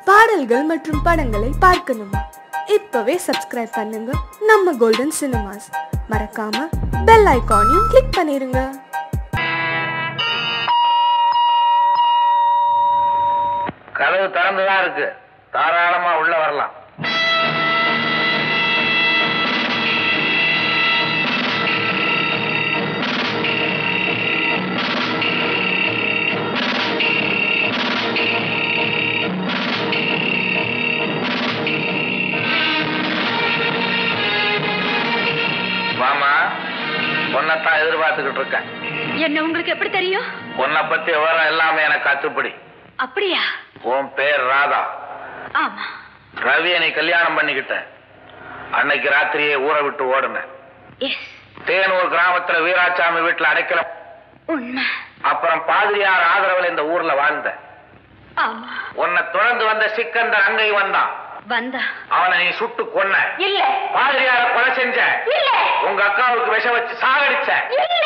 பாடல்கள் மற்றும் படங்களை பார்க்கணுமா? இப்பவே சப்ஸ்கிரைப் பண்ணுங்க நம்ம கோல்டன் சினிமாஸ். மறக்காம பெல் ஐகானையும் கிளிக் பண்ணிருங்க. கதவு திறந்துதான் இருக்கு, தாராளமா உள்ள வரலாம். மாமா, உன்னைத்தான் எதிர்பார்த்துக்கிட்டு இருக்கேன். என்ன உங்களுக்கு எப்படி தெரியும்? உன்னை பத்தி விவரம் எல்லாமே எனக்கு கத்துப்படி. அப்படியா? உன் பேர் ராதா. ஆமா. ரவியை நீ கல்யாணம் பண்ணிக்கிட்ட அன்னைக்கு ராத்திரியே ஊரை விட்டு ஓடுன. தேனூர் கிராமத்துல வீராசாமி வீட்டுல அடைக்கலம். உண்மை. அப்புறம் பாதிரியார் ஆதரவில் இந்த ஊர்ல வாழ்ந்த. ஆமா. உன்னை தொடர்ந்து வந்த சிக்கந்தர் அங்கை வந்தான். வந்தா அவனை நீ சுட்டு கொன்ன. இல்ல. பாதிரியார கொலை செஞ்ச. இல்ல. உங்க அக்காவுக்கு விஷம் வச்சு சாகடிச்ச. இல்ல.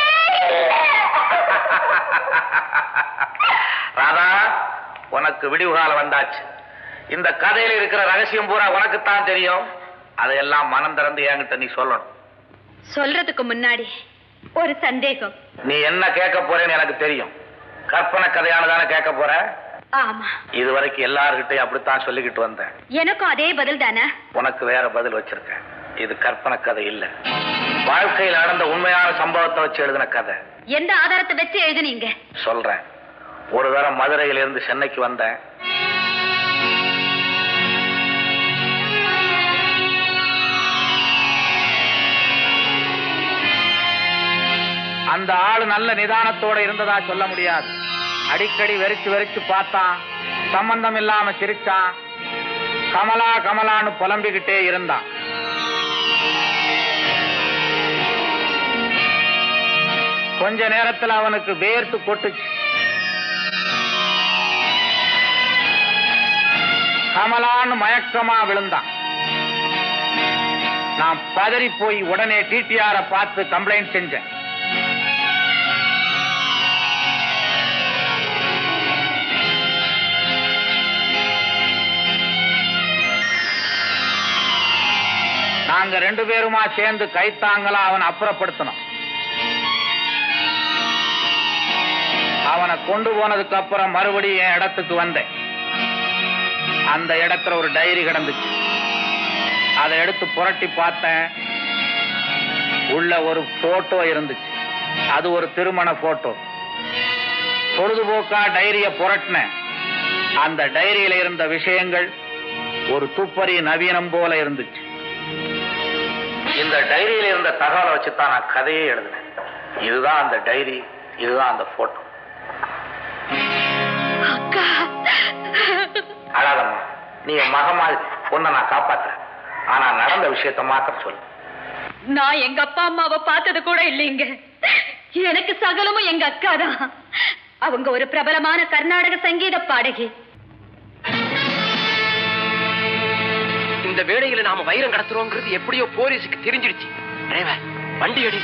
ராதா, உனக்கு விடிவு காலம் வந்தாச்சு. இந்த கதையில இருக்கிற ரகசியம் பூரா உனக்குத்தான் தெரியும். அதையெல்லாம் மனம் திறந்து என்கிட்ட நீ சொல்லணும். சொல்றதுக்கு முன்னாடி ஒரு சந்தேகம். நீ என்ன கேட்க போறேன்னு எனக்கு தெரியும். கற்பனை கதையானதானே கேட்க போற? ஆமா. இது வரைக்கும் எல்லார்கிட்டையும் அப்படித்தான் சொல்லிக்கிட்டு வந்தேன். எனக்கும் அதே பதில் தானே. உனக்கு வேற பதில் வச்சிருக்கேன். இது கற்பனை கதை இல்ல, வாழ்க்கையில் நடந்த உண்மையான சம்பவத்தை வச்சு எழுதின கதை. எந்த ஆதாரத்தை வச்சு எழுதுனீங்க? சொல்றேன். ஒரு தரம் மதுரையில இருந்து சென்னைக்கு வந்தேன். அந்த ஆளு நல்ல நிதானத்தோட இருந்ததா சொல்ல முடியாது. அடிக்கடி வெறிச்சு வெறிச்சு பார்த்தான், சம்பந்தம் இல்லாம சிரிச்சான், கமலா கமலான்னு புலம்பிக்கிட்டே இருந்தான். கொஞ்ச நேரத்தில் அவனுக்கு வேர்த்து கொட்டுச்சு. கமலான்னு மயக்கமா விழுந்தான். நான் பதறி போய் உடனே டிடிஆரை பார்த்து கம்ப்ளைண்ட் செஞ்சேன். நாங்க ரெண்டு பேருமா சேர்ந்து கைத்தாங்களா அவனை அப்புறப்படுத்தணும். அவனை கொண்டு போனதுக்கு அப்புறம் மறுபடியும் என் இடத்துக்கு வந்தேன். அந்த இடத்துல ஒரு டைரி கிடந்துச்சு. அதை எடுத்து புரட்டி பார்த்தேன். உள்ள ஒரு போட்டோ இருந்துச்சு. அது ஒரு திருமண போட்டோ. பொழுதுபோக்கா டைரிய புரட்டினேன். அந்த டைரியில இருந்த விஷயங்கள் ஒரு துப்பறி நவீனம் போல இருந்துச்சு. இந்த டைரியில இருந்த தகவலை வச்சுதான் நான் கதையே எழுதினேன். இதுதான் அந்த டைரி, இதுதான் அந்த போட்டோ. அழாதம்மா, நீ என் மகமா, உன்னை நான் காப்பாத்துறேன். ஆனா நடந்த விஷயத்த மாத்திரம் சொல்லு. நான் எங்க அப்பா அம்மாவை பார்த்தது கூட இல்லைங்க. எனக்கு சகலமும் எங்க அக்கா தான். அவங்க ஒரு பிரபலமான கர்நாடக சங்கீத பாடகி. இந்த வேளையில நாம வைரம் கடத்துறோங்கிறது எப்படியோ போலீஸுக்கு தெரிஞ்சிடுச்சு. டிரைவர், வண்டி அடி.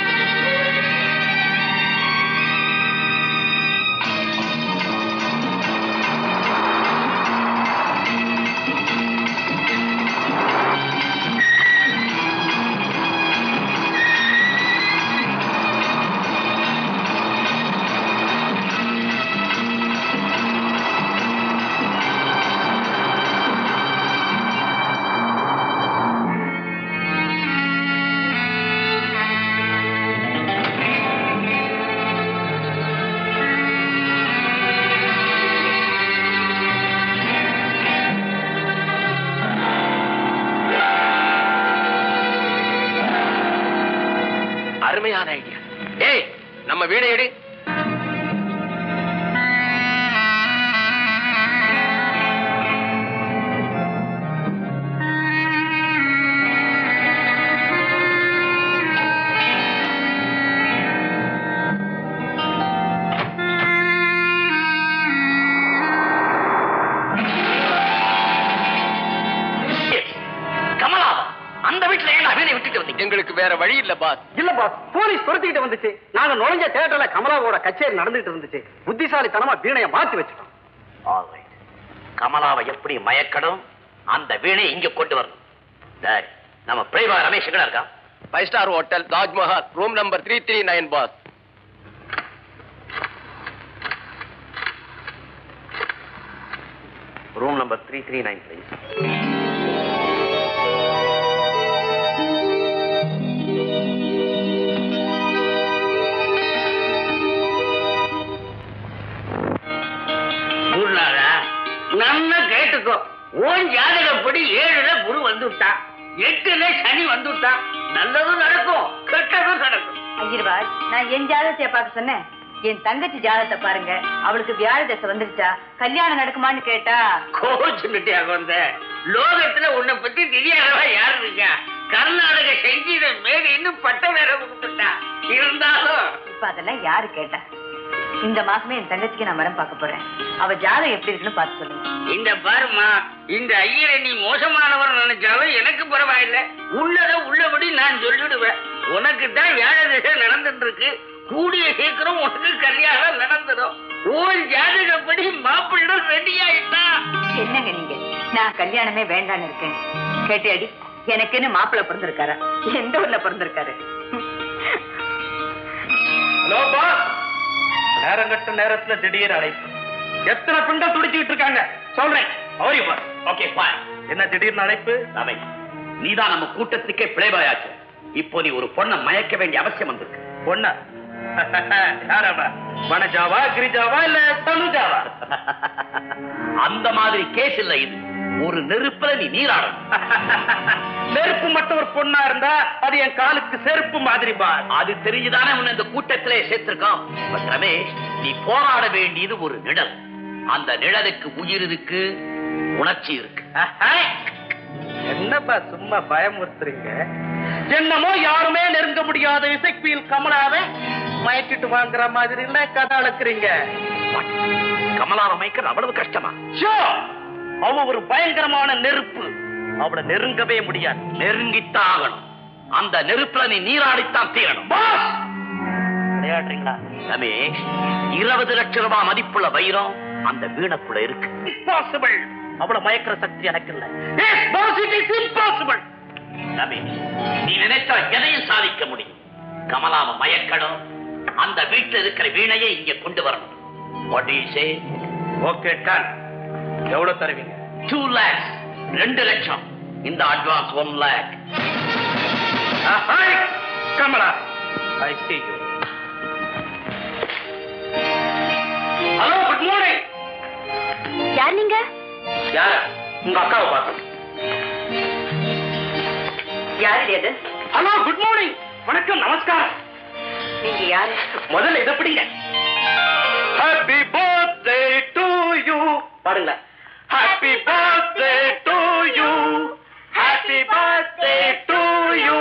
அருமையான ஐடியா. ஏய், நம்ம வீணை எடு. எங்களுக்கு வேற வழி இல்ல பாஸ். இல்ல பாஸ், போலீஸ் துரத்திக்கிட்டு வந்துச்சு. நாங்க நுழைஞ்ச தியேட்டர்ல கமலாவோட கச்சேரி நடந்துட்டு இருந்துச்சு. புத்திசாலித்தனமா வீணைய மாத்தி வச்சுட்டோம். கமலாவை எப்படி மயக்கணும், அந்த வீணை இங்க கொண்டு வரணும். நம்ம பிரேமா ரமேஷ் எங்கடா இருக்கா? 5 star hotel, Taj Mahal, room number 339 boss. Room number 339 please. நல்லா கேட்டுக்கோ. ஓன் ஜாதகப்படி 7ல குரு வந்துட்டான், 8ல சனி வந்துட்டான். நல்லதும் நடக்கும், கெட்டதும் நடக்கும். ஐயர்வாள், நான் என் ஜாதகத்தை பார்க்க சொன்னேன். என் தங்கச்சி ஜாதகத்தை பாருங்க, அவளுக்கு வியாழ தசை வந்துருச்சா, கல்யாணம் நடக்குமான்னு கேட்டா கோச்சுக்கிட்டியாக வந்த. லோகத்துல உன்னை பத்தி தெரியாதவா யாரு இருக்கா? கர்நாடக சங்கீத மேடைன்னு பட்ட வேற கொடுத்துட்டா. இருந்தாலும் இப்ப அதெல்லாம் யாரு கேட்டா? இந்த மாசமே என் தங்கச்சிக்கு நான் மரம் பார்க்க போறேன். அவ ஜாதகம் எப்படி இருக்குன்னு பார்த்து சொல்லுங்க. இந்த பாருமா, இந்த ஐயரை நீ மோசமானவர் நினைச்சாலும் எனக்கு பரவாயில்லை. உள்ளத உள்ளபடி நான் சொல்லிடுவேன். உனக்கு தான் வேலை திசை நடந்துட்டு இருக்கு. கூடிய சீக்கிரம் உனக்கு கல்யாணம் நடந்துடும். ஓன் ஜாதகப்படி மாப்பிள்ளை ரெடி ஆயிட்டா. என்னங்க நீங்க? நான் கல்யாணமே வேண்டான்னு இருக்கேன். கேட்டியாடி, எனக்குன்னு மாப்பிள்ளை பிறந்திருக்காரா? எந்த ஊர்ல பிறந்திருக்காரு? ஹலோ பாஸ், நேரங்கட்ட நேரத்துல திடீர் அழைப்பு. எத்தனை பெண்கள் துடிச்சுக்கிட்டு இருக்காங்க சொல்றேன். அவரி பாஸ். Okay bye. என்ன திடீர்னு அழைப்பு? ரமேஷ், நீதான் நம்ம கூட்டத்துக்கே பிளேபாயாச்சு. இப்போ நீ ஒரு பொண்ணை மயக்க வேண்டிய அவசியம் வந்திருக்கு. பொண்ணா? யாராவா? வனஜாவா, கிரிஜாவா, இல்ல தனுஜாவா? அந்த மாதிரி கேஸ் இல்ல இது. ஒரு நெருப்புல நீ நீராடும். நெருப்பு மட்டும் ஒரு பொண்ணா இருந்தா அது என் காலுக்கு செருப்பு மாதிரி பாஸ். அது தெரிஞ்சுதானே உன்னை இந்த கூட்டத்திலே சேர்த்திருக்கான். பட் ரமேஷ், நீ போராட வேண்டியது ஒரு நிழல். அந்த நிழலுக்கு உயிர் இருக்கு, உணர்ச்சி இருக்கு. என்னப்பா சும்மா பயமுறுத்துறீங்க? என்னமோ யாருமே நெருங்க முடியாத இசைக்குயில் கமலாவை மயக்கிட்டு வாங்குற மாதிரி இல்ல கதை அளக்குறீங்க. கமலாவை மயக்கிறது அவ்வளவு கஷ்டமா? அவ ஒரு பயங்கரமான நெருப்பு. அவளை நெருங்கவே முடியாது. நெருங்கித்தான் ஆகணும். அந்த நெருப்புல நீ நீராடித்தான் தீரணும். விளையாடுறீங்களா? ரமேஷ், 20 லட்சம் ரூபாய் மதிப்புள்ள வைரம் அந்த வீணக்குள்ள இருக்கு. இம்பாசிபிள். அவளை மயக்கிற சக்தி எனக்கு இல்ல. Yes, boss, it is impossible. Ramesh, நீ நினைச்சா எதையும் சாதிக்க முடியும். கமலாவை மயக்கணும், அந்த வீட்டுல இருக்கிற வீணையை இங்க கொண்டு வரணும். What do you say? Okay done. எவ்வளவு தருவீங்க? 2 lakhs, 2 லட்சம். இந்த advance 1 lakh. Kamala, I see you. Hello, good morning. யார் நீங்க? யார? உங்க அக்காவை பார்த்தேன். யாரு அது? Hello, good morning. வணக்கம், நமஸ்காரம். நீங்க யாரு? முதல்ல இதை பிடிங்க. ஹாப்பி பர்த்டே டு யூ பாருங்க. Happy birthday to you, happy birthday to you.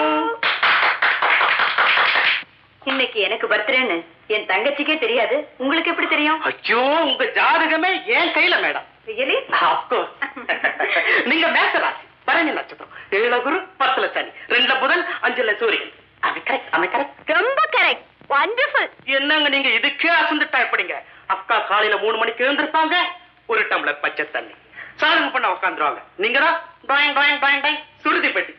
இன்னைக்கு எனக்கு பர்த்டேன்னு என் தங்கச்சிக்கே தெரியாது, உங்களுக்கு எப்படி தெரியும்? ஐயோ, உங்க ஜாதகமே என் கையில மேடம். ரியலி? ஆஃப்கோர்ஸ். நீங்க மேசராசி, பரணி நட்சத்திரம், 7ல குரு, 10ல சனி, 2ல புதன், 5ல சூரியன். அது கரெக்ட். ரொம்ப கரெக்ட். வண்டர்ஃபுல். என்னங்க நீங்க இதுக்கே அசந்துட்டா எப்படிங்க? அக்கா காலையில 3 மணிக்கு எழுந்திருப்பாங்க, ஒரு டம்ளர் பச்சை தண்ணி சாதகம் பண்ண உட்காந்துருவாங்க. நீங்க தான் டாயிங் டாயிங் டாயிங் டாயிங் சுருதி பெட்டி.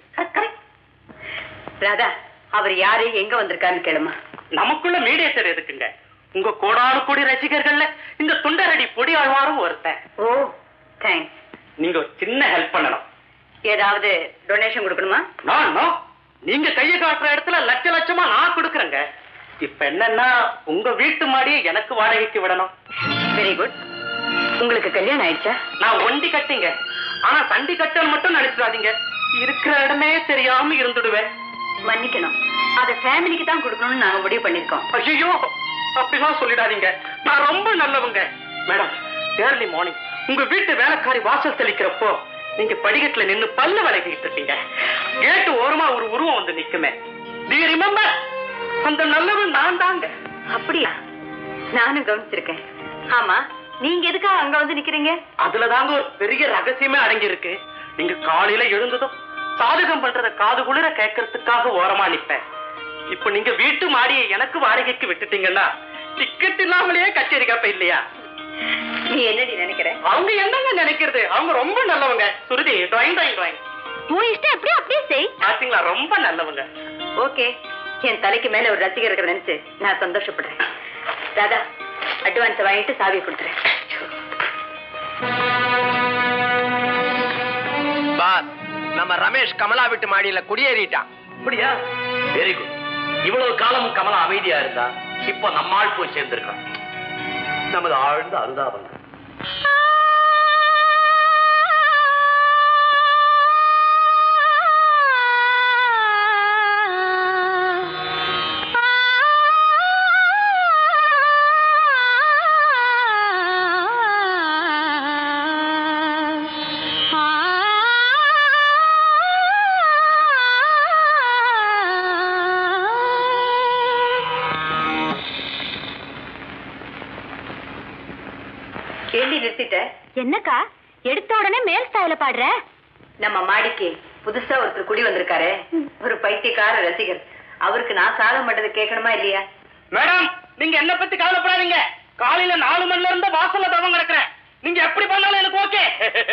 ராதா, அவர் யாரு, எங்க வந்திருக்காருன்னு கேளுமா. நமக்குள்ள மீடியேட்டர் எதுக்குங்க? உங்க கோடானு கோடி ரசிகர்கள்ல இந்த துண்டரடி பொடி ஆழ்வாரும் ஒருத்தன். ஓ, தேங்க்ஸ். நீங்க ஒரு சின்ன ஹெல்ப் பண்ணணும். ஏதாவது டொனேஷன் கொடுக்கணுமா? நான் நீங்க கையை காட்டுற இடத்துல லட்ச லட்சமா நான் கொடுக்குறேங்க. இப்ப என்னன்னா, உங்க வீட்டு மாடியை எனக்கு வாடகைக்கு விடணும். Very good. உங்களுக்கு கல்யாணம் ஆயிடுச்சா? நான் ஒண்டி கட்டிங்க, ஆனா சண்டி கட்டல் மட்டும் நினைச்சிடாதீங்க. இருக்கிற இடமே தெரியாம இருந்துடுவேன். மன்னிக்கணும், அத ஃபேமிலிக்கு தான் கொடுக்கணும்னு நாங்க முடிவு பண்ணிருக்கோம். ஐயோ, அப்படிலாம் சொல்லிடாதீங்க. நான் ரொம்ப நல்லவங்க. மேடம், ஏர்லி மார்னிங் உங்க வீட்டு வேலைக்காரி வாசல் தெளிக்கிறப்போ நீங்க படிக்கட்டுல நின்னு பல்ல விளக்கிட்டு இருக்கீங்க. கேட்டு ஓரமா ஒரு உருவம் வந்து நிக்குமே. Do you remember? அந்த நல்லவன் நான் தாங்க. அப்படியா? நானும் கவனிச்சிருக்கேன். ஆமா, நீங்க எதுக்காக அங்க வந்து நிக்கிறீங்க? அதுலதாங்க ஒரு பெரிய ரகசியமே அடங்கி இருக்கு. நீங்க காலையில எழுந்ததும் சாதகம் பண்றத காது குளிர கேட்கறதுக்காக ஓரமா நிப்பேன். இப்ப நீங்க வீட்டு மாடியை எனக்கு வாடகைக்கு விட்டுட்டீங்கன்னா டிக்கெட் இல்லாமலேயே கச்சேரி கேப்ப இல்லையா? நீ என்னடி நினைக்கிற? அவங்க என்னங்க நினைக்கிறது? அவங்க ரொம்ப நல்லவங்க. Shruti drawing drawing drawing. உன் இஷ்டம் எப்படி அப்படியே செய். பாத்தீங்களா, ரொம்ப நல்லவங்க. ஓகே, என் தலைக்கு மேல ஒரு ரசிகர் இருக்கிற நினைச்சு நான் சந்தோஷப்படுறேன். ராதா, அட்வான்ஸ் வாங்கிட்டு சாவியை கொடுத்துறேன். பாஸ், நம்ம ரமேஷ் கமலா வீட்டு மாடியில குடியேறிட்டான். அப்படியா? Very good. இவ்வளவு காலம் கமலா அமைதியா இருந்தா இப்ப நம்மால் போய் சேர்ந்திருக்கான். நமது ஆழ்ந்த அனுதாபம். என்னக்கா எடுத்த உடனே மேல் ஸ்டைல பாடுற? நம்ம மாடிக்கு புதுசா ஒருத்தர் குடி வந்திருக்காரு, ஒரு பைத்தியக்கார ரசிகர். அவருக்கு நான் சாதம் பண்றது கேட்கணுமா இல்லையா? மேடம், நீங்க என்ன பத்தி கவலைப்படாதீங்க. காலையில 4 மணில இருந்து வாசல்ல தவம் கிடக்குறேன். நீங்க எப்படி பண்ணாலும் எனக்கு ஓகே.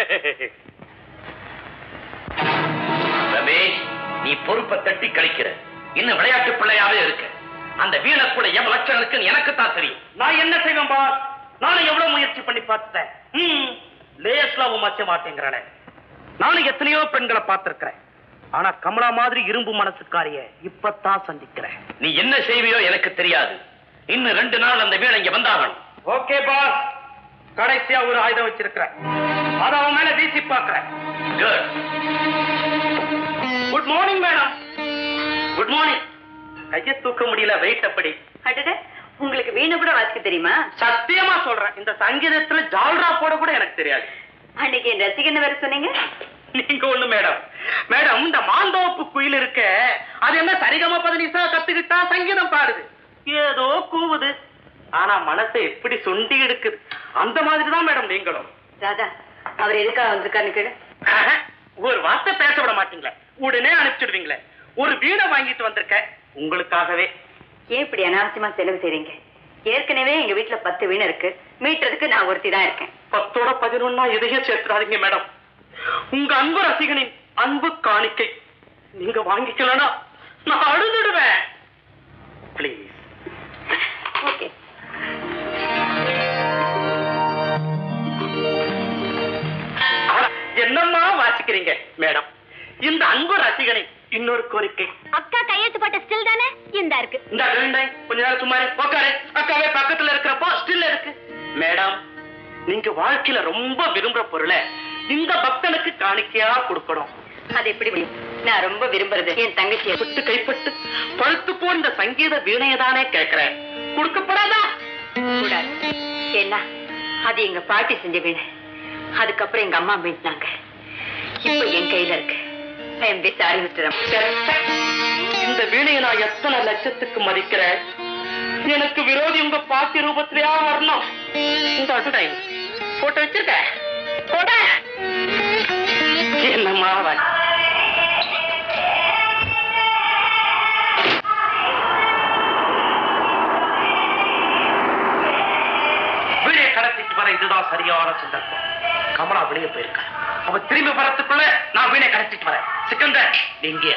ரமேஷ், நீ பொறுப்பை தட்டி கழிக்கிற. இன்னும் விளையாட்டு பிள்ளையாவே இருக்க. அந்த வீண கூட எவ்வளவு லட்சங்களுக்கு எனக்கு தான் தெரியும். நான் என்ன செய்வேன் பாஸ்? நானும் எவ்வளவு முயற்சி பண்ணி பார்த்துட்டேன். லேஸ்ல மச்ச மாட்டேங்கிறானே. நானும் எத்தனையோ பெண்களை பார்த்திருக்கிறேன். ஆனா கமலா மாதிரி இரும்பு மனசுக்காரிய இப்பத்தான் சந்திக்கிறேன். நீ என்ன செய்வியோ எனக்கு தெரியாது. இன்னும் 2 நாள் அந்த வீணை இங்க வந்தாகணும். ஓகே பாஸ், கடைசியா ஒரு ஆயுதம் வச்சிருக்கிறேன். அத அவன் மேல வீசி பார்க்கிறேன். Good morning madam. Good morning. கையை தூக்க முடியல, வெயிட் அப்படி. உங்களுக்கு வீணை கூட வாசிக்க தெரியுமா? சத்தியமா சொல்றேன், இந்த சங்கீதத்துல ஜால்ரா போட கூட எனக்கு தெரியாது. அன்னைக்கு என் ரசிகன்னு வேற சொன்னீங்க. நீங்க ஒண்ணு மேடம். மேடம், இந்த மாந்தோப்பு குயில் இருக்க, அது என்ன சரிகம பதனிசா கத்துக்கிட்டா சங்கீதம் பாடுது, ஏதோ கூவுது. ஆனா மனசை எப்படி சுண்டி எடுக்குது. அந்த மாதிரிதான் மேடம் நீங்களும். ராதா, அவர் எதுக்காக வந்திருக்கான்னு கேளு. ஒரு வார்த்தை பேச விட மாட்டீங்களே, உடனே அனுப்பிச்சுடுவீங்களே. ஒரு வீணை வாங்கிட்டு வந்திருக்க உங்களுக்காகவே. ஏன் இப்படி அனாவசியமா செலவு செய்றீங்க? ஏற்கனவே எங்க வீட்டுல 10 வீணை இருக்கு. மீட்டருக்கு நான் ஒருத்தி தான் இருக்கேன். 10ஓட 11 எதையும் சேர்த்துறாதீங்க மேடம். உங்க அன்பு ரசிகனின் அன்பு காணிக்கை நீங்க வாங்கிக்கலனா நான் அழுதுடுவேன். பிளீஸ். ஓகே. என்னம்மா வாசிக்கிறீங்க மேடம்? இந்த அன்பு ரசிகனை இன்னொரு கோரிக்கை. அக்கா கையெழுத்து போட்ட ஸ்டில் தானே இந்த இருக்கு. இந்த கொஞ்ச நேரம் சும்மா உட்காரு. அக்காவே பக்கத்துல இருக்கிறப்போ ஸ்டில் இருக்கு. மேடம், நீங்க வாழ்க்கையில ரொம்ப விரும்புற பொருளை இந்த பக்தனுக்கு காணிக்கையா கொடுக்கணும். அது எப்படி முடியும்? நான் ரொம்ப விரும்புறது என் தங்கச்சியை விட்டு கைப்பட்டு பழுத்து போ இந்த சங்கீத வீணையதானே கேட்கிறேன். கொடுக்கப்படாதா? கூடாது. ஏன்னா அது எங்க பாட்டி செஞ்ச வீணை. அதுக்கப்புறம் எங்க அம்மா மீட்டினாங்க. இப்ப என் கையில இருக்கு. இந்த வீணையை நான் எத்தனை லட்சத்துக்கு மதிக்கிறேன். எனக்கு விரோதி உங்க பாட்டி ரூபத்திலேயா வரணும். இந்த போட்டோ வச்சிருக்க போட என்னம்மா வீணையை கடத்திட்டு வர இதுதான் சரியான சந்தர்ப்பம். கமலா வெளியே போயிருக்க. அவ திரும்பி வரத்துக்குள்ள நான் வீணை கடத்திட்டு வரேன். சிக்கந்தர் எங்கே?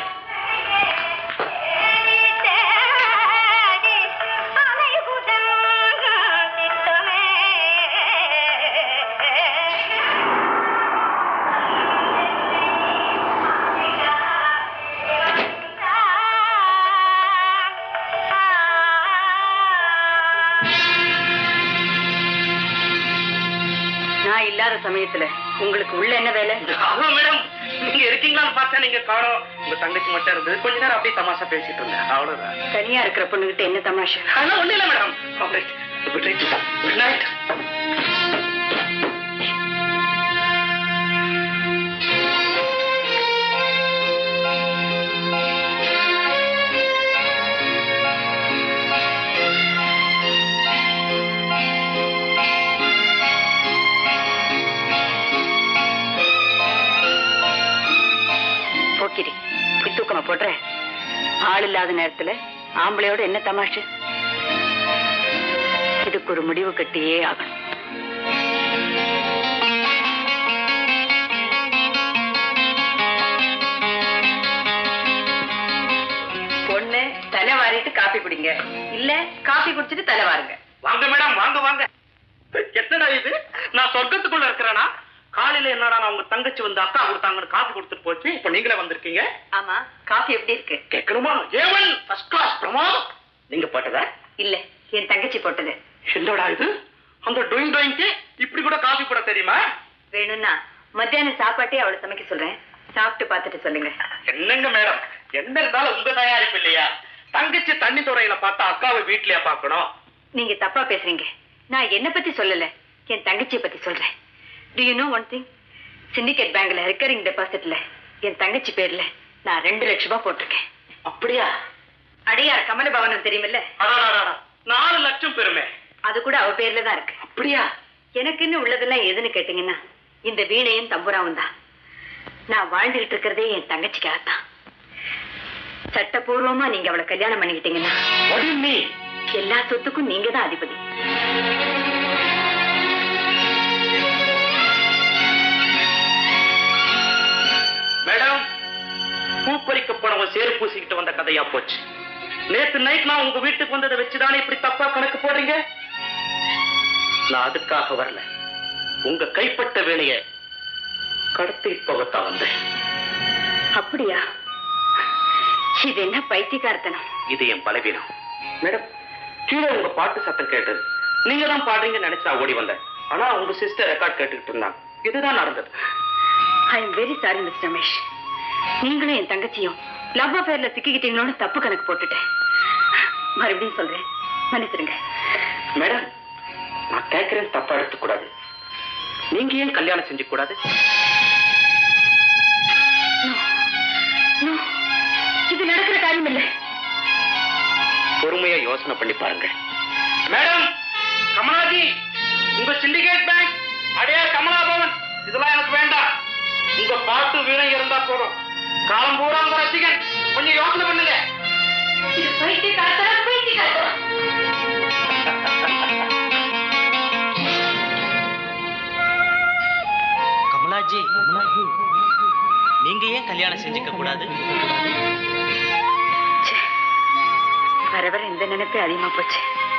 நான் இல்லாத சமயத்துல உங்களுக்கு உள்ள என்ன வேலை? மேடம், நீங்க இருக்கீங்களான்னு பார்த்தா நீங்க காணோம். உங்க தங்கச்சி மட்டும் இருந்தது. கொஞ்ச நேரம் அப்படியே தமாஷா பேசிட்டு இருந்தேன், அவ்வளவுதான். தனியா இருக்கிற பொண்ணுகிட்ட என்ன தமாஷா? அதெல்லாம் ஒண்ணு இல்ல மேடம். Good night. போக்கிரி தூக்கமா போடுற. ஆள் இல்லாத நேரத்துல ஆம்பளையோட என்ன தமாஷு? இதுக்கு ஒரு முடிவு கட்டியே ஆகணும். இல்ல காபி குடிச்சிட்டு தலை வாருங்க. வாங்க மேடம், வாங்க வாங்க. என்னடா இது, நான் சொர்க்கத்துக்குள்ள இருக்கிறேனா? காலையில என்னடா நான் உங்க தங்கச்சி வந்து அக்கா கொடுத்தாங்கன்னு காபி கொடுத்துட்டு போச்சு, இப்ப நீங்களே வந்திருக்கீங்க. ஆமா, காபி எப்படி இருக்கு? கேட்கணுமா? ஏவன் ஃபர்ஸ்ட் கிளாஸ் பிரமாதம். நீங்க போட்டதா? இல்ல, என் தங்கச்சி போட்டது. என்னடா இது, அந்த டொயின் டொயின்க்கு இப்படி கூட காபி போட தெரியுமா? வேணும்னா மத்தியான சாப்பாட்டே அவளை சமைக்க சொல்றேன், சாப்பிட்டு பார்த்துட்டு சொல்லுங்க. என்னங்க மேடம், என்ன இருந்தாலும் உங்க தயாரிப்பு இல்லையா? தங்கச்சி தண்ணி துறையில பார்த்தா அக்காவை வீட்லயா பார்க்கணும்? நீங்க தப்பா பேசுறீங்க. நான் என்ன பத்தி சொல்லல, என் தங்கச்சியை பத்தி சொல்றேன். Do you know one thing? Syndicate பேங்க்ல ரெக்கரிங் டெபாசிட்ல என் தங்கச்சி பேர்ல நான் 2 லட்சம் ரூபாய் போட்டிருக்கேன். அப்படியா? அடையார் கமலபவனம் தெரியுமில்ல, 4 லட்சம் பெருமை. அது கூட அவ பேர்ல தான் இருக்கு. அப்படியா? எனக்குன்னு உள்ளதெல்லாம் எதுன்னு கேட்டீங்கன்னா இந்த வீணையும் தம்புராவும் தான். நான் வாழ்ந்துகிட்டு இருக்கிறதே என் தங்கச்சிக்காகத்தான். சட்டபூர்வமா நீங்க அவளை கல்யாணம் பண்ணிக்கிட்டீங்கன்னா எல்லா சொத்துக்கும் நீங்க தான் அதிபதி. மேடம், பூப்பறிக்க போனவன் சேரு பூசிக்கிட்டு வந்த கதையா போச்சு. நேத்து நைட் நான் உங்க வீட்டுக்கு வந்ததை வச்சுதானே இப்படி தப்பா கணக்கு போடுறீங்க? நான் அதுக்காக வரல, உங்க கைப்பட்ட வேலைய கடத்தி போகத்தான் வந்தேன். அப்படியா? இது என்ன பைத்தியக்காரத்தனம்? இது என் பலவீனம். மேடம், கீழே உங்க பாட்டு சத்தம் கேட்டது, நீங்க தான் பாடுறீங்கன்னு நினைச்சா ஓடி வந்தேன். ஆனா உங்க சிஸ்டர் ரெக்கார்ட் கேட்டுக்கிட்டு இருந்தாங்க. இதுதான் நடந்தது. I am very sorry mister Ramesh. நீங்களும் என் தங்கச்சியும் லவ் அஃபேர்ல சிக்கிக்கிட்டீங்களோன்னு தப்பு கணக்கு போட்டுட்டேன். மறுபடியும் சொல்றேன், மன்னிச்சிருங்க. மேடம், நான் கேட்கிறேன் தப்பா எடுத்துக்கூடாது. நீங்க ஏன் கல்யாணம் செஞ்சு கூடாது? இது நடக்கிற காரியம் இல்லை. பொறுமையா யோசனை பண்ணி பாருங்க. மேடம், கமலாஜி, உங்க சிண்டிகேட் பேங்க், அடையார் கமலாபவன், இதெல்லாம் எனக்கு வேண்டாம். உங்க பாட்டு வீணை இருந்தா போதும். காலம் பூரா உங்க ரசிகன். கொஞ்சம் யோசனை பண்ணுங்க. இது பைத்தியக்காரத்தனம், பைத்தியக்காரத்தனம். கமலாஜி, நீங்க ஏன் கல்யாணம் செஞ்சுக்க கூடாது? வர வர இந்த நினைப்பு அதிகமா போச்சு.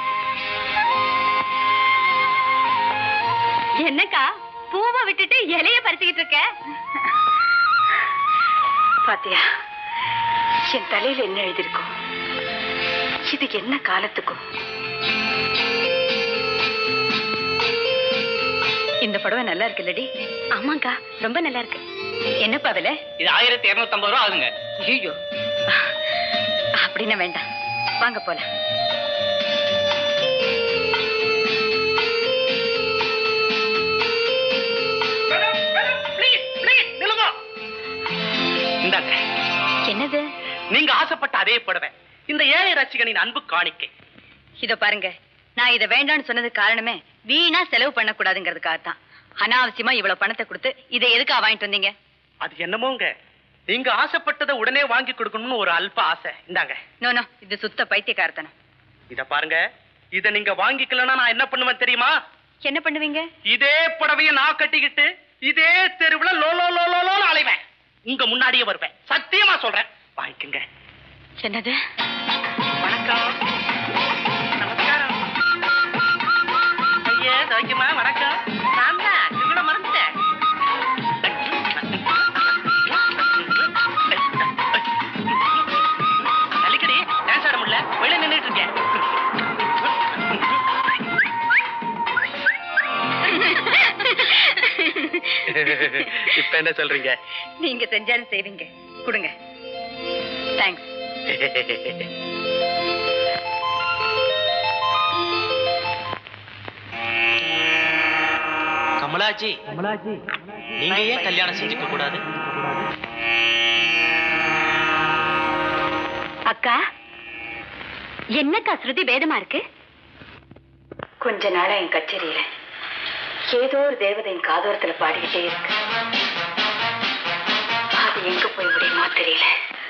என்னக்கா பூவை விட்டுட்டு இலைய பறிச்சுக்கிட்டு இருக்க? பாத்தியா, என் தலையில என்ன எழுதிருக்கும்? இது என்ன காலத்துக்கும்? இந்த புடவை நல்லா இருக்கு இல்லடி? ஆமாக்கா, ரொம்ப நல்லா இருக்கு. என்னப்பா விலை? இது 1250 ரூபா ஆகுங்க. ஐயோ, அப்படின்னா வேண்டாம், வாங்க போலாம். என்னது? நீங்க ஆசைப்பட்ட அதே புடவை, இந்த ஏழை ரசிகனின் அன்பு காணிக்கை. இத பாருங்க, நான் இதை வேண்டாம்னு சொன்னது காரணமே வீணா செலவு பண்ணக்கூடாதுங்கிறதுக்காகத்தான். அனாவசியமா இவ்வளவு பணத்தை கொடுத்து இதை எதுக்கா வாங்கிட்டு வந்தீங்க? அது என்னமோங்க, நீங்க ஆசைப்பட்டதை உடனே வாங்கி கொடுக்கணும்னு ஒரு அல்ப ஆசை. இந்தாங்க. நோ, இது சுத்த பைத்தியக்காரத்தனம். இத பாருங்க, இத நீங்க வாங்கிக்கலன்னா நான் என்ன பண்ணுவேன் தெரியுமா? என்ன பண்ணுவீங்க? இதே புடவைய நான் கட்டிக்கிட்டு இதே தெருவுல லோலோ லோலோ அலைவேன். உங்க முன்னாடியே வருவேன், சத்தியமா சொல்றேன். வாங்கிக்கங்க. என்னது? வணக்கம். நமஸ்காரம். ஐயா, சௌக்கியமா? வணக்கம். நான் தான் உங்களோட மறந்துட்டேன். அடிக்கடி டான்ஸ் ஆட முடியல, வெளியே நின்றுட்டு இருக்கேன். இப்ப என்ன சொல்றீங்க? நீங்க செஞ்சாலும் செய்வீங்க. கொடுங்க. தேங்க்ஸ். கமலாஜி, நீங்க ஏன் கல்யாணம் செஞ்சுக்க கூடாது? அக்கா, என்னக்கா ஸ்ருதி வேதமா இருக்கு? கொஞ்ச நாளா என் கச்சேரியில ஏதோ ஒரு தேவதையின் காதோரத்துல பாடிக்கிட்டே இருக்கு. அது எங்க போய் முடியுமோ தெரியல.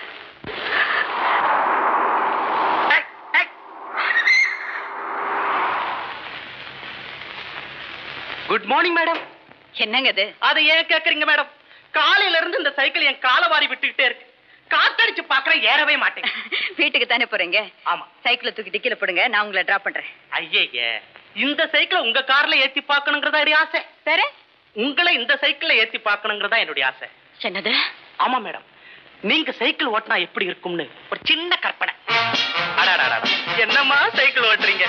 Good morning madam. என்னங்க அது? அதை ஏன் கேக்குறீங்க மேடம்? காலையில இருந்து இந்த சைக்கிள் என் காலை வாரி விட்டுக்கிட்டே இருக்கு. காத்தடிச்சு பாக்குறேன், ஏறவே மாட்டேன். வீட்டுக்கு தானே போறீங்க? ஆமா. சைக்கிளை தூக்கி டிக்கில போடுங்க, நான் உங்களை டிராப் பண்றேன். ஐயே, இந்த சைக்கிளை உங்க கார்ல ஏத்தி பாக்கணுங்கிறதா என்னுடைய ஆசை. வேற உங்களை இந்த சைக்கிள்ல ஏத்தி பாக்கணுங்கிறதா என்னுடைய ஆசை. என்னது? ஆமா மேடம், நீங்க சைக்கிள் ஓட்டினா எப்படி இருக்கும்னு ஒரு சின்ன கற்பனை. அடாடா, என்னம்மா சைக்கிள் ஓட்டுறீங்க?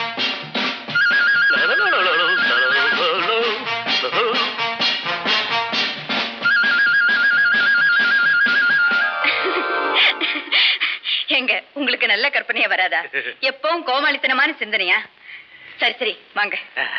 எங்க உங்களுக்கு நல்ல கற்பனையா வராதா? எப்பவும் கோமாளித்தனமான சிந்தனையா? சரி சரி வாங்க.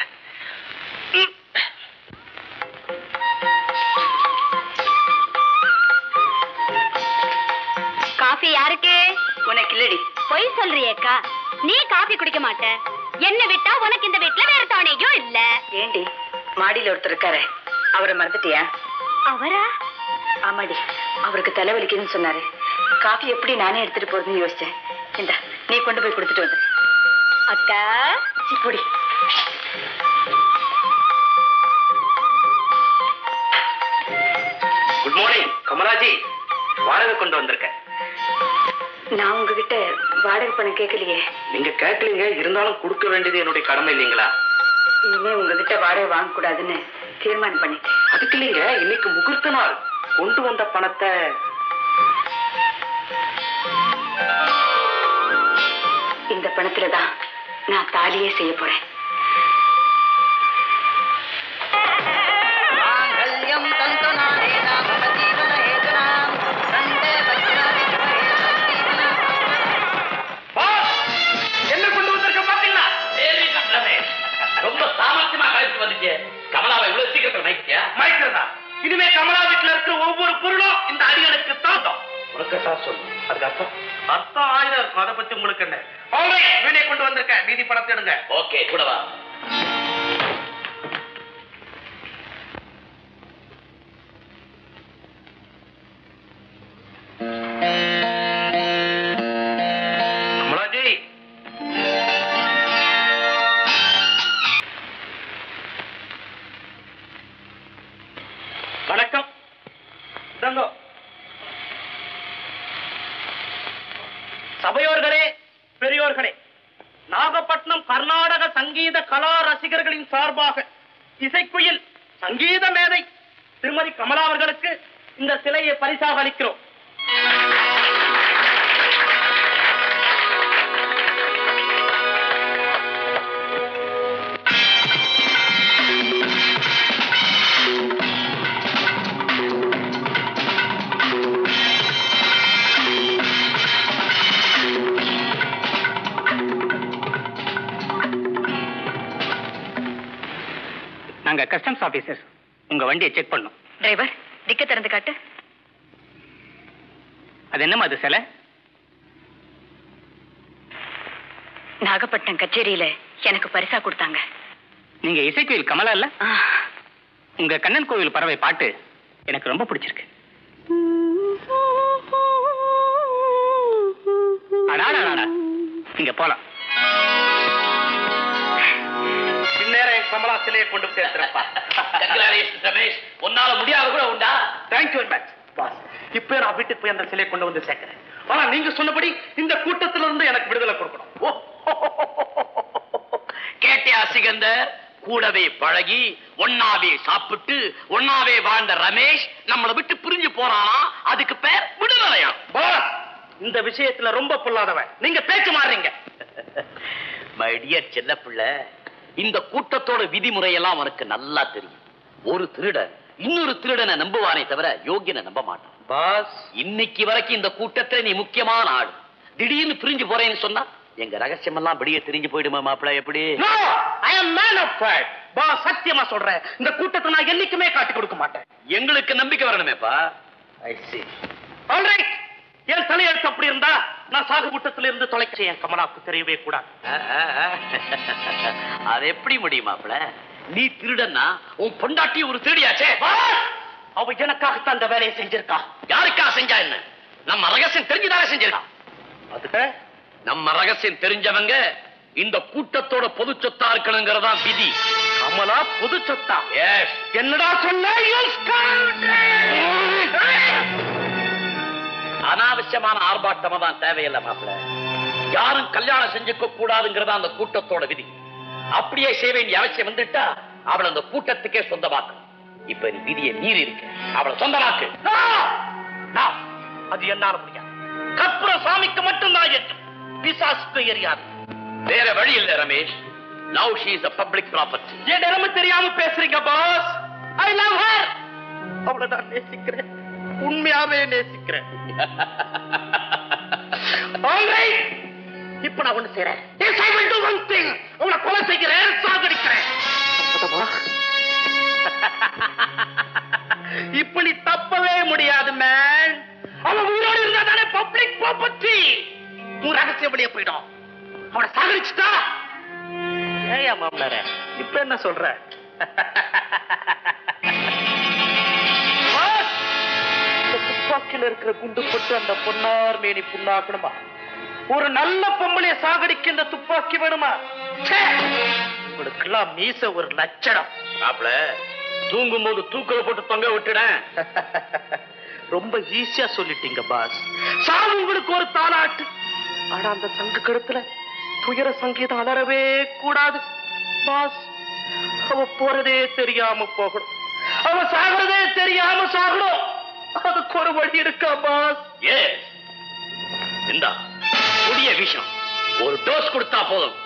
காஃபி யாருக்கு? உனக்கு இல்லடி. பொய் சொல்றியேக்கா, நீ காஃபி குடிக்க மாட்ட. என்ன விட்டா உனக்கு இந்த வீட்டுல வேற துணையும் இல்ல. ஏண்டி, மாடியில ஒருத்தர் இருக்காரு, அவரை மறந்துட்டியா? அவரா? ஆமாடி, அவருக்கு தலைவலிக்குதுன்னு சொன்னாரு. காஃபி எப்படி நானே எடுத்துட்டு போறதுன்னு யோசிச்சேன். இந்த நீ கொண்டு போய் கொடுத்துட்டு வந்து. அக்கா சிப்பொடி. குட் மார்னிங் கமலாஜி, வாடகை கொண்டு வந்திருக்கேன். நான் உங்ககிட்ட வாடகை பணம் கேட்கலையே. நீங்க கேட்கலீங்க, இருந்தாலும் கொடுக்க வேண்டியது என்னுடைய கடமை இல்லைங்களா? இனிமே உங்ககிட்ட வாடகை வாங்க கூடாதுன்னு தீர்மானம் பண்ணிட்டேன். அதுக்கு இல்லைங்க, இன்னைக்கு முகூர்த்த நாள். கொண்டு வந்த பணத்தை இந்த பணத்துலதான் நான் தாலியே செய்ய போறேன். என்ன கொண்டு வந்திருக்க பாத்தீங்களா? ரொம்ப சாமர்த்தியமா கழிச்சு வந்துச்சு. கமலாவை இவ்வளவு சீக்கிரத்துல மயக்கியா? மயக்கிறதா? இனிமே கமலா வீட்டுல இருக்கிற ஒவ்வொரு பொருளும் இந்த அடிகளுக்கு தாந்தோம். சொல்லு, அதுக்கு அர்த்தம் 1000 இருக்கும். அதை பத்தி உங்களுக்கு என்ன? வீணை கொண்டு வந்திருக்கேன், மீதி பணத்தை எடுங்க. ஓகே, கூடவா? கமலாஜி, வணக்கம். சபையோர்களே, பெரியோர்களே, நாகப்பட்டினம் கர்நாடக சங்கீத கலா ரசிகர்களின் சார்பாக இசைக்குயில் சங்கீத மேதை திருமதி கமலா அவர்களுக்கு இந்த சிலையை பரிசாக அளிக்கிறோம். நாங்க கஸ்டம்ஸ் ஆபீசர், உங்க வண்டியை செக் பண்ணோம். டிரைவர், டிக்க திறந்து காட்டு. அது என்னமா அது சிலை? நாகப்பட்டினம் கச்சேரியில எனக்கு பரிசா கொடுத்தாங்க. நீங்க இசைக்குயில் கமலா இல்ல? உங்க கண்ணன் கோவில் பறவை பாட்டு எனக்கு ரொம்ப பிடிச்சிருக்கு. நீங்க போலாம். இந்நேரம் கமலா சிலையை கொண்டு சேர்த்துறப்பா. ரமேஷ், உன்னால முடியாத கூட உண்டா? Thank you very much boss. இப்ப நான் வீட்டுக்கு போய் அந்த சிலையை கொண்டு வந்து சேர்க்கிறேன். ஆனா நீங்க சொன்னபடி இந்த கூட்டத்தில இருந்து எனக்கு விடுதலை கொடுக்கணும். கேட்டியா சிகந்தர்? கூடவே பழகி ஒன்னாவே சாப்பிட்டு ஒன்னாவே வாழ்ந்த ரமேஷ் நம்மளை விட்டு பிரிஞ்சு போறானா? அதுக்கு பேர் விடுதலையா? பாஸ், இந்த விஷயத்துல ரொம்ப பொல்லாதவன். நீங்க பேச்சு மாறுறீங்க. மை டியர் செல்ல பிள்ளை, இந்த கூட்டத்தோட விதிமுறையெல்லாம் உனக்கு நல்லா தெரியும். ஒரு திருடன் இன்னொரு திருடனை நம்புவானே தவிர யோகியனை நம்ப மாட்டான். பாஸ், இன்னைக்கு வரைக்கும் இந்த கூட்டத்துல நீ முக்கியமான ஆள். திடீர்னு பிரிஞ்சு போறேன்னு சொன்னா எங்க ரகசியம் எல்லாம் வெளியே தெரிஞ்சு போயிடுமா மாப்பிள்ள? எப்படி? பாஸ், சத்தியமா சொல்றேன், இந்த கூட்டத்தை நான் என்னைக்குமே காட்டி கொடுக்க மாட்டேன். எங்களுக்கு நம்பிக்கை வரணுமேப்பா. I see. All right. என் தலையெழுத்து அப்படி இருந்தா நான் சாகு கூட்டத்தில இருந்து தொலைக்க என் கமலாவுக்கு தெரியவே கூடாது. அது எப்படி முடியும் மாப்பிள்ள? நீ திருடன்னா உன் பொண்டாட்டி ஒரு திருடியாச்சே. அவ எனக்காகத்தான் அந்த வேலையை செஞ்சிருக்கா. யாருக்கா செஞ்சா என்ன? நம்ம ரகசியம் தெரிஞ்சுதானே செஞ்சிருக்கா. அதுக்கு நம்ம ரகசியம் தெரிஞ்சவங்க இந்த கூட்டத்தோட பொது சொத்தா இருக்கணுங்கிறதா விதி. கமலா பொது சொத்தா? எஸ். என்னடா சொன்ன? அனாவசிய அனாவசியமான ஆர்ப்பாட்டமா தான் தேவையில்லை மாப்பிள்ள. யாரும் கல்யாணம் செஞ்சுக்க கூடாதுங்கிறதா அந்த கூட்டத்தோட விதி. அப்படியே செய்ய வேண்டிய அவசியம் வந்துட்டா அவளை அந்த கூட்டத்துக்கே சொந்தமாக்கு. இப்ப நீ விதியை மீறி இருக்க, அவளை சொந்தமாக்கு. அது என்னால முடியாது. கற்பூர சாமிக்கு மட்டும் தான் எட்டும், பிசாசுக்கு எரியாது. வேற வழி இல்ல Ramesh. Now she is a public property. என் நிலைமை தெரியாம பேசுறீங்க பாஸ். I love her. அவளை நான் நேசிக்கிறேன், உண்மையாவே நேசிக்கிறேன். All right. இப்ப நான் ஒண்ணு செய்றேன். Yes, I will do one thing. அவளை கொலை செய்கிறேன், சாகடிக்கிறேன். இப்ப நீ தப்பவே முடியாது மேன். அவன் உயிரோடு இருந்தா தானே பப்ளிக் ப்ராப்பர்ட்டி. உன் ரகசியம் வெளியே போயிடும். அவனை சாகடிச்சுட்டா ஏயா மாமனாரே இப்ப என்ன சொல்ற? துப்பாக்கில இருக்கிற குண்டு போட்டு அந்த பொன்னார் மேனி புண்ணாக்கணுமா? ஒரு நல்ல பொம்பளைய சாகடிக்க இந்த துப்பாக்கி வேணுமா? உங்களுக்கு எல்லாம் மீச ஒரு லட்சணம். மாப்பிள்ள தூங்கும் போது தூக்கல போட்டு தொங்க விட்டுடேன். ரொம்ப ஈஸியா சொல்லிட்டீங்க பாஸ். சாவு உங்களுக்கு ஒரு தாலாட்டு. ஆனா அந்த சங்கு கழுத்துல துயர சங்கீதம் அலறவே கூடாது பாஸ். அவ போறதே தெரியாம போகணும், அவ சாகிறதே தெரியாம சாகணும். அதுக்கு ஒரு வழி இருக்கா பாஸ்? இந்த புதிய விஷயம் ஒரு டோஸ் கொடுத்தா போதும்.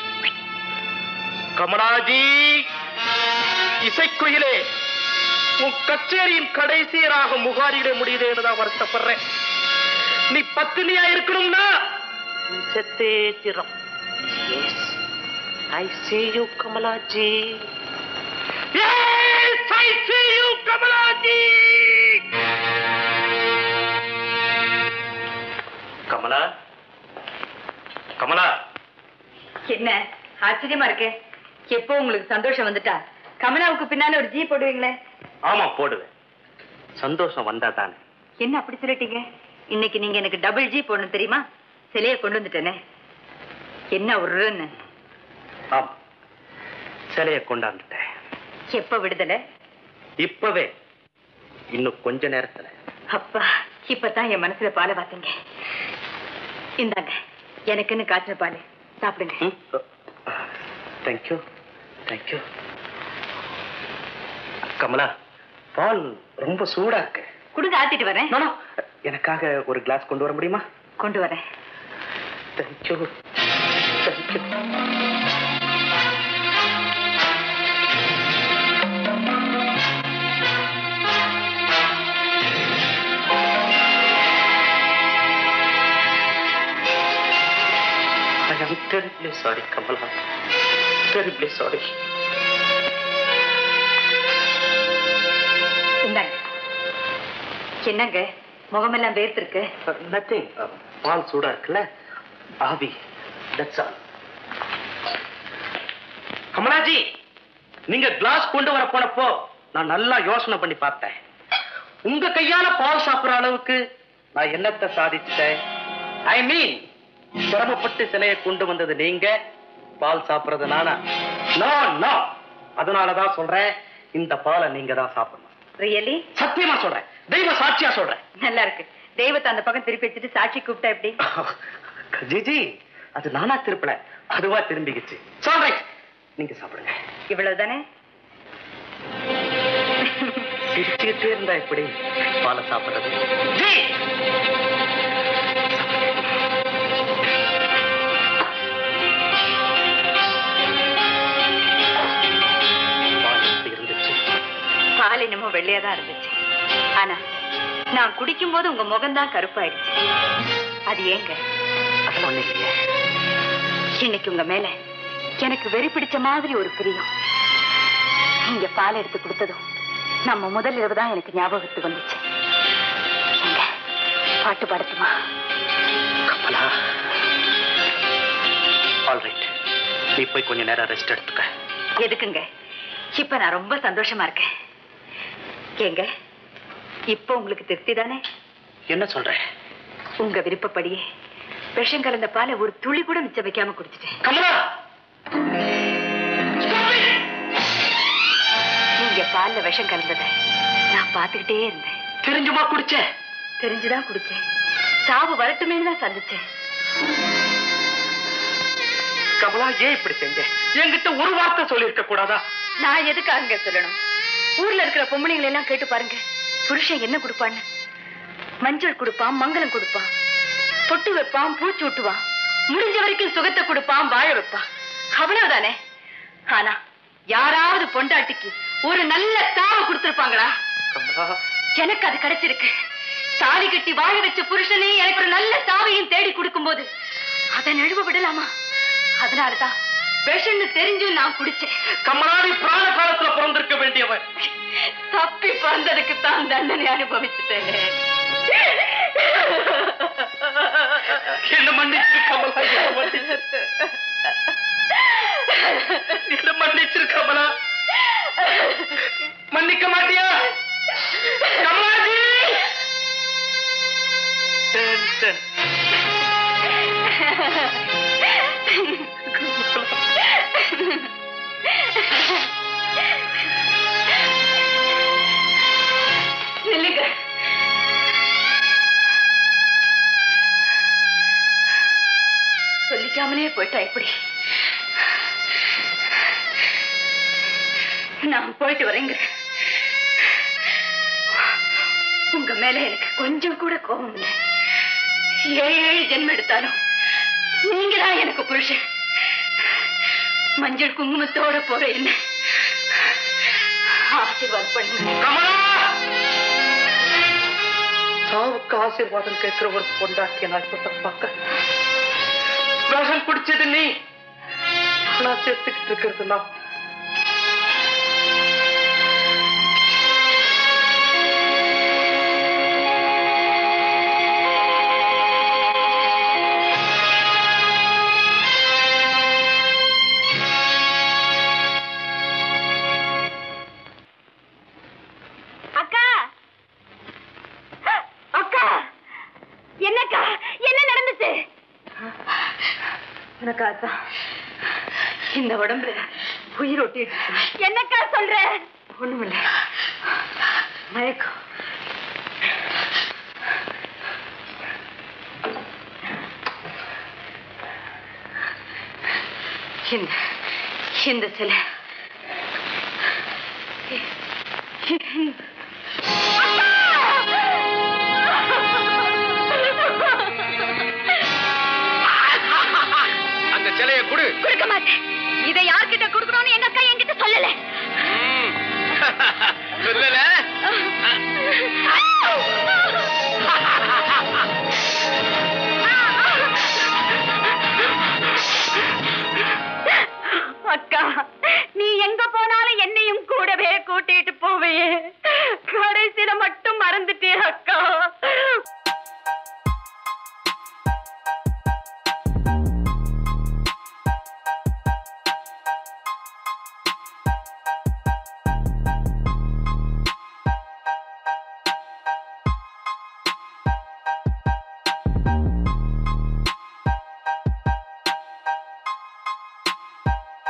கமலாஜி, இசைக்குயிலே, உன் கச்சேரியின் கடைசியராக முகாரியிட முடியுதேன்னு தான் வருத்தப்படுறேன். நீ பத்தினியா இருக்கணும்னா நீ செத்தே திறம். Yes, I see you, Kamalaji. Yes, I see you, Kamalaji. Kamala, Kamala. என்ன ஆச்சரியமா இருக்கு? எப்போ உங்களுக்கு சந்தோஷம் வந்துட்டா கமலாவுக்கு பின்னால ஒரு ஜீ போடுவீங்களே? ஆமா போடுவேன். சந்தோஷம் வந்தா தானே. என்ன அப்படி சொல்லிட்டீங்க? இன்னைக்கு நீங்க எனக்கு டபுள் ஜி போடணும் தெரியுமா? சிலையை கொண்டு வந்துட்டேனே. என்ன ஒரு ஆமா, சிலையை கொண்டாந்துட்டேன். எப்ப விடுதலை? இப்பவே, இன்னும் கொஞ்ச நேரத்துல. அப்பா, இப்பதான் என் மனசுல பாலை வாத்தீங்க. இந்தாங்க, எனக்குன்னு காய்ச்சல் பால் சாப்பிடுங்க. Thank you, thank you. கமலா, பால் ரொம்ப சூடா இருக்கு. குடுங்க, ஆத்திட்டு வரேன். எனக்காக ஒரு கிளாஸ் கொண்டு வர முடியுமா? கொண்டு வரேன். Thank you, thank you. I am terribly sorry, Kamala. Terribly sorry. இந்தாங்க. என்னங்க முகமெல்லாம் வேர்த்திருக்கு? Nothing. பால் சூடா இருக்குல்ல, ஆவி. That's all. கமலாஜி, நீங்க கிளாஸ் கொண்டு வர போனப்போ நான் நல்லா யோசனை பண்ணி பார்த்தேன். உங்க கையால பால் சாப்பிடுற அளவுக்கு நான் என்னத்தை சாதிச்சிட்டேன்? ஐ மீன், சிரமப்பட்டு சிலையை கொண்டு வந்தது நீங்க, பால் சாப்பிடுறது நானா? நோ. அதனாலதான் சொல்றேன், இந்த பாலை நீங்க தான் சாப்பிடணும். ரியலி? சத்தியமா சொல்றேன், தெய்வ சாட்சியா சொல்றேன். நல்லா இருக்கு. தெய்வத்தை அந்த பக்கம் திருப்பி வச்சுட்டு சாட்சி கூப்பிட்டா எப்படி? ஜிஜி, அது நானா திருப்பல, அதுவா திரும்பிக்கிச்சு. சொல்றேன், நீங்க சாப்பிடுங்க. இவ்வளவுதானே? சிரிச்சுக்கிட்டே இருந்தா எப்படி பாலை சாப்பிடுறது? பால் என்னமோ வெள்ளையாதான் இருந்துச்சு. ஆனா நான் குடிக்கும் போது உங்க முகம்தான் கருப்பாயிடுச்சு. அது ஏங்க? இன்னைக்கு உங்க மேல எனக்கு வெறி பிடிச்ச மாதிரி ஒரு பிரியம். நீங்க பால் எடுத்து கொடுத்ததும் நம்ம முதல் இரவு தான் எனக்கு ஞாபகத்துக்கு வந்துச்சு. பாட்டு பாடட்டுமா? கமலா, ஆல்ரைட், நீ போய் கொஞ்ச நேரம் ரெஸ்ட் எடுத்துக்க. எதுக்குங்க? இப்ப நான் ரொம்ப சந்தோஷமா இருக்கேன். ஏங்க, இப்ப உங்களுக்கு திருப்தி தானே? என்ன சொல்ற? உங்க விருப்பப்படியே விஷம் கலந்த பாலை ஒரு துளி கூட மிச்சம் வைக்காம குடிச்சிட்டேன். கமலா, நீங்க பால்ல விஷம் கலந்தத நான் பாத்துக்கிட்டே இருந்தேன். தெரிஞ்சுமா குடிச்ச? தெரிஞ்சுதான் குடிச்சேன். சாவு வரட்டுமேன்னு தான் சந்திச்சேன். கமலா, ஏன் இப்படி செஞ்ச? என்கிட்ட ஒரு வார்த்தை சொல்லி இருக்க கூடாதா? நான் எதுக்காக சொல்லணும்? ஊர்ல இருக்கிற பொம்பளைங்களை எல்லாம் கேட்டு பாருங்க, புருஷன் என்ன கொடுப்பான்னு. மஞ்சள் கொடுப்பான், மங்களம் கொடுப்பான், பொட்டு வைப்பான், பூச்சி விட்டுவான், முடிஞ்ச வரைக்கும் சுகத்தை கொடுப்பான், வாழ வைப்பான், அவ்வளவுதானே. ஆனா யாராவது பொண்டாட்டிக்கு ஒரு நல்ல தாவை கொடுத்திருப்பாங்களா? எனக்கு அது கிடைச்சிருக்கு. தாலி கட்டி வாழ வச்ச புருஷனே எனக்கு ஒரு நல்ல தாவையும் தேடி கொடுக்கும் போது அதை நழுவ விடலாமா? அதனாலதான் விஷம்னு தெரிஞ்சும் நான் குடிச்சேன். கமலாடி பிராண காலத்துல பிறந்திருக்க வேண்டியவன். தப்பி பிறந்ததுக்கு தான் தண்டனை அனுபவிச்சுட்டேன். என்ன மன்னிச்சிரு கமலா, என்ன மன்னிச்சிரு கமலா. மன்னிக்க மாட்டியா கமலாஜி? நில்லுங்க. சொல்லிக்காமலே போயிட்டா இப்படி? நான் போயிட்டு வரேங்க. உங்க மேல எனக்கு கொஞ்சம் கூட கோபம் இல்லை. 7 ஜென்மம் எடுத்தாலும் நீங்கதான் எனக்கு புருஷன். மஞ்சள் குங்குமத்தோட போற என்ன ஆசீர்வாதம் பண்ணுங்க. கமலா, சாவுக்கு ஆசீர்வாதம் கேட்கிற ஒரு பொண்டாட்டிய நான் இப்ப தப்பாக்க. விஷம் குடிச்சது நீ, நான் செத்துக்கிட்டு இருக்கிறது நான். இந்த உடம்புல உயிர் ஒட்டி என்னக்கா சொல்ற? ஒண்ணுமில்ல, மயக்கம். இந்த சிலை அந்த சிலையை கொடு. கொடுக்க மாட்டேன். இதை யார்கிட்ட கொடுக்கணும்னு எங்க அக்கா என்கிட்ட சொல்லல. சொல்லல